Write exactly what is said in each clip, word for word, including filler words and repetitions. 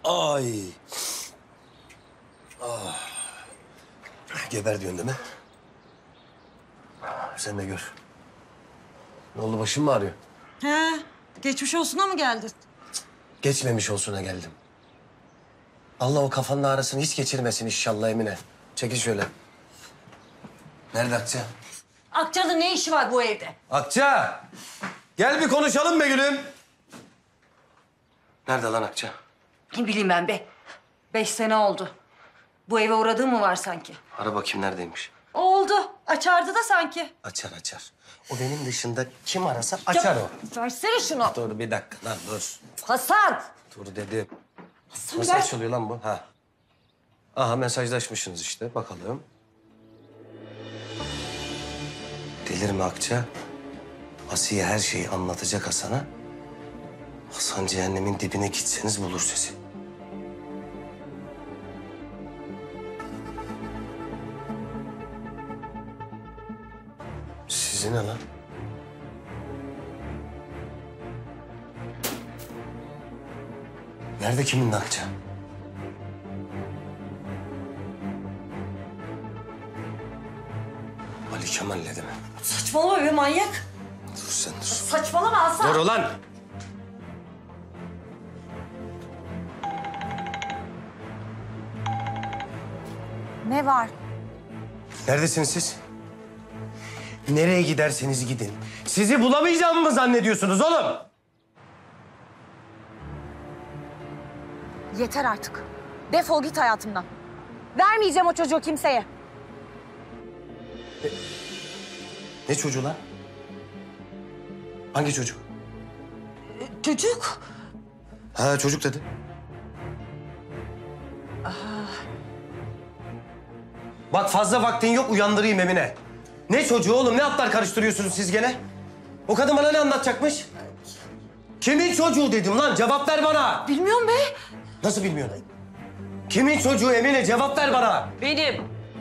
Ay. Ah. Geber diyorsun değil mi? Sen de gör. Ne oldu, başın mı ağrıyor? He, geçmiş olsuna mı geldin? Geçmemiş olsuna geldim. Allah o kafanın ağrısını hiç geçirmesin inşallah Emine. Çekil şöyle. Nerede Akça? Akça'nın ne işi var bu evde? Akça! Gel bir konuşalım be gülüm. Nerede lan Akça? Ne bileyim ben be. Beş sene oldu. Bu eve uğradığı mı var sanki? Ara bakayım neredeymiş. Oldu. Açardı da sanki. Açar açar. O benim dışında kim arasa açar o. Versene şunu. Dur bir dakika lan dur. Hasan. Dur dedim. Hasan Nasıl ver. açılıyor lan bu? Ha. Aha mesajlaşmışsınız işte. Bakalım. Delirme Akça. Asiye her şeyi anlatacak Hasan'a. Hasan cehennemin dibine gitseniz bulur sizi. Sizi ne lan? Nerede kimin Akça? Ali Kemal'le değil mi? Saçmalama be manyak. Dur sen dur. Saçmalama Hasan. Dur ulan! Ne var? Neredesiniz siz? Nereye giderseniz gidin. Sizi bulamayacağımı mı zannediyorsunuz oğlum? Yeter artık. Defol git hayatımdan. Vermeyeceğim o çocuğu kimseye. Ne çocuğu lan? Hangi çocuk? Çocuk. Ha çocuk dedi. Bak fazla vaktin yok, uyandırayım Emine. Ne çocuğu oğlum, ne atlar karıştırıyorsunuz siz gene? O kadın bana ne anlatacakmış? Kimin çocuğu dedim lan, cevap ver bana. Bilmiyorum be. Nasıl bilmiyorsun? Kimin çocuğu Emine, cevap ver bana. Benim.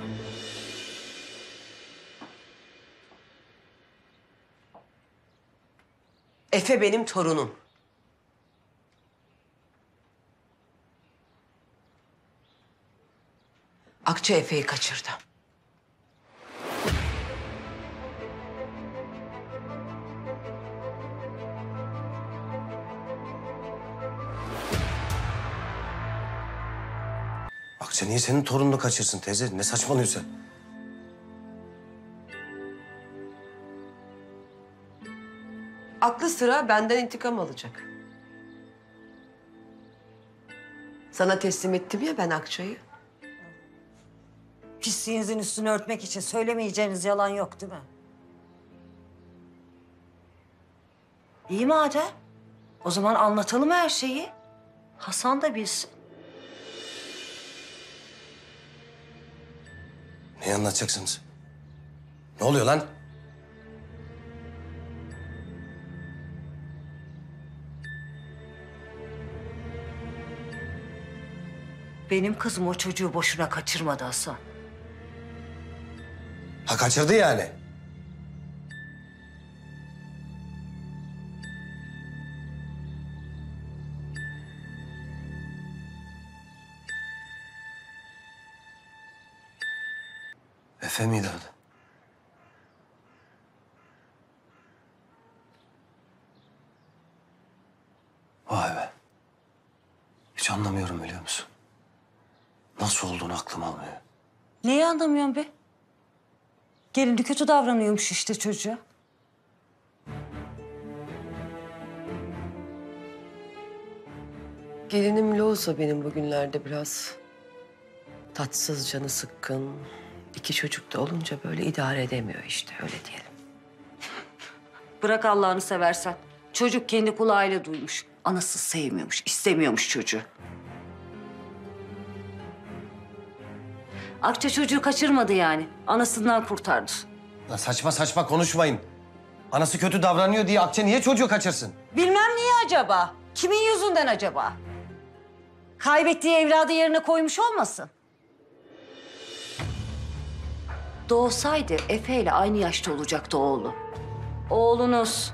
Efe benim torunum. Akça Efe'yi kaçırdı. Akça niye senin torununu kaçırsın teyze? Ne saçmalıyorsun sen? Aklı sıra benden intikam alacak. Sana teslim ettim ya ben Akça'yı. Pisliğinizin üstünü örtmek için söylemeyeceğiniz yalan yok değil mi? İyi madem. O zaman anlatalım her şeyi. Hasan da bilsin. Ne anlatacaksınız? Ne oluyor lan? Benim kızım o çocuğu boşuna kaçırmadı Hasan. Ha kaçırdı yani. Efe miydi adı? Vay be. Hiç anlamıyorum biliyor musun? Nasıl olduğunu aklım almıyor. Neyi anlamıyorsun be? Gelini kötü davranıyormuş işte çocuğa. Gelinim Loğusa benim bugünlerde biraz tatsız, canı sıkkın. İki çocuk da olunca böyle idare edemiyor işte öyle diyelim. Bırak Allah'ını seversen. Çocuk kendi kulağıyla duymuş. Anası sevmiyormuş, istemiyormuş çocuğu. Akça çocuğu kaçırmadı yani. Anasından kurtardı. Ya saçma saçma konuşmayın. Anası kötü davranıyor diye Akça niye çocuğu kaçırsın? Bilmem niye acaba? Kimin yüzünden acaba? Kaybettiği evladı yerine koymuş olmasın? Doğsaydı Efe ile aynı yaşta olacaktı oğlu. Oğlunuz.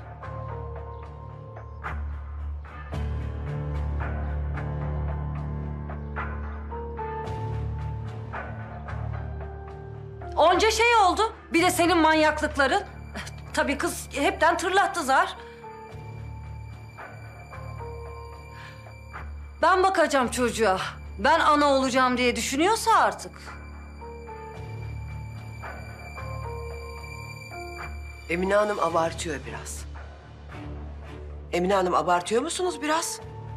Onca şey oldu. Bir de senin manyaklıkların. Tabii kız hepten tırlattı zar. Ben bakacağım çocuğa. Ben ana olacağım diye düşünüyorsa artık. Emine Hanım abartıyor biraz. Emine Hanım abartıyor musunuz biraz?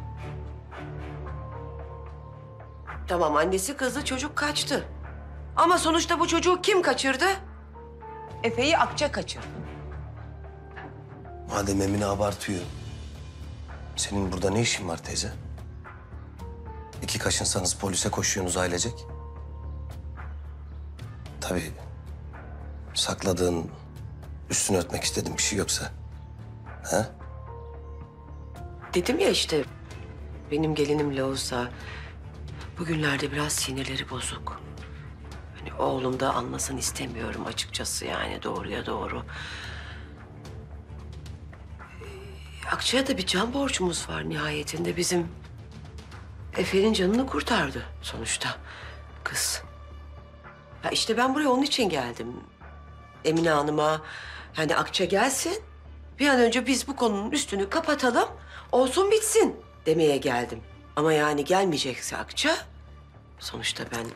Tamam annesi kızdı çocuk kaçtı. Ama sonuçta bu çocuğu kim kaçırdı? Efe'yi Akça kaçırdı. Madem Emine abartıyor, senin burada ne işin var teyze? İki kaşınsanız polise koşuyorsunuz ailecek. Tabii sakladığın, üstünü örtmek istediğin bir şey yoksa. Ha? Dedim ya işte benim gelinim Loğusa bugünlerde biraz sinirleri bozuk. Hani oğlum da anlasın istemiyorum açıkçası yani doğruya doğru. Akça'ya da bir can borcumuz var nihayetinde bizim. Efe'nin canını kurtardı sonuçta kız. Ya işte ben buraya onun için geldim. Emine Hanım'a yani Akça gelsin. Bir an önce biz bu konunun üstünü kapatalım. Olsun bitsin demeye geldim. Ama yani gelmeyecekse Akça sonuçta ben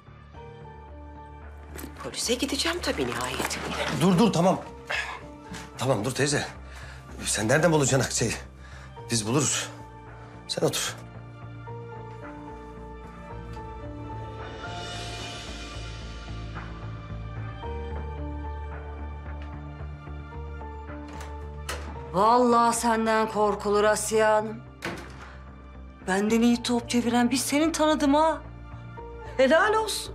polise gideceğim tabii nihayetinde. Dur dur tamam. Tamam dur teyze. Sen nereden bulacaksın Akça'yı? Biz buluruz. Sen otur. Vallahi senden korkulur Asiye Hanım. Benden iyi top çeviren biz senin tanıdım ha. Helal olsun.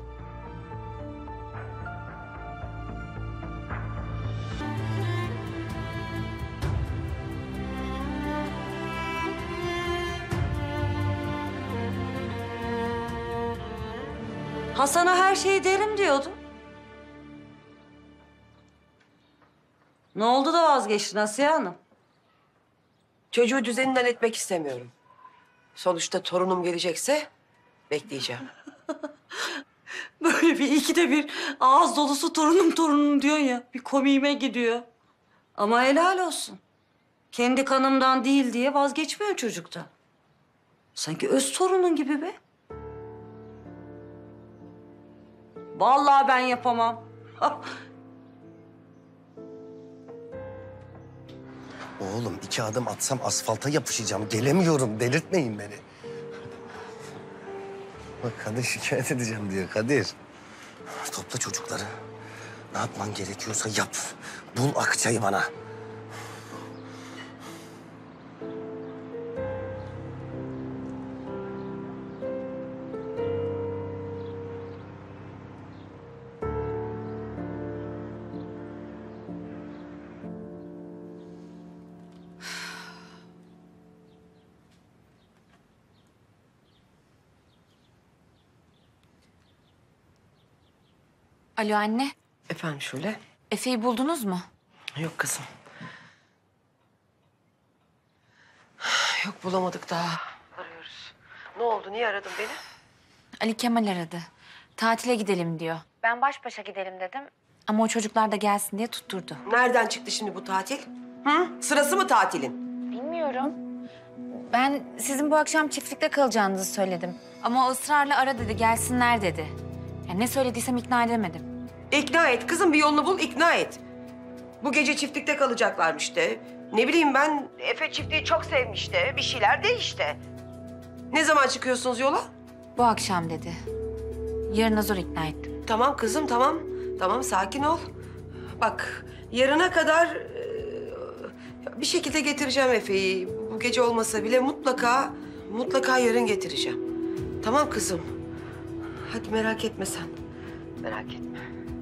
Hasan'a her şeyi derim diyordu. Ne oldu da vazgeçtin Asiye Hanım? Çocuğu düzeninden etmek istemiyorum. Sonuçta torunum gelecekse bekleyeceğim. Böyle bir ikide bir ağız dolusu torunum torunum diyorsun ya. Bir komiğime gidiyor. Ama helal olsun. Kendi kanımdan değil diye vazgeçmiyor çocuktan. Sanki öz torunun gibi be. Vallahi ben yapamam. Oğlum iki adım atsam asfalta yapışacağım. Gelemiyorum. Delirtmeyin beni. Bak Kadir şikayet edeceğim diyor Kadir. Topla çocukları. Ne yapman gerekiyorsa yap. Bul Akça'yı bana. Alo anne. Efendim Şule? Efe'yi buldunuz mu? Yok kızım. Yok bulamadık daha. Arıyoruz. Ne oldu? Niye aradın beni? Ali Kemal aradı. Tatile gidelim diyor. Ben baş başa gidelim dedim. Ama o çocuklar da gelsin diye tutturdu. Nereden çıktı şimdi bu tatil? Hı? Sırası mı tatilin? Bilmiyorum. Ben sizin bu akşam çiftlikte kalacağınızı söyledim. Ama o ısrarla ara dedi, gelsinler dedi. Ya ne söylediysem ikna edemedim. İkna et. Kızım bir yolunu bul, ikna et. Bu gece çiftlikte kalacaklarmış de. Ne bileyim ben, Efe çiftliği çok sevmiş de. Bir şeyler de işte. Ne zaman çıkıyorsunuz yola? Bu akşam dedi. Yarına zor ikna ettim. Tamam kızım, tamam. Tamam, sakin ol. Bak, yarına kadar e, bir şekilde getireceğim Efe'yi. Bu gece olmasa bile mutlaka, mutlaka yarın getireceğim. Tamam kızım. Hadi merak etme sen. Merak etme.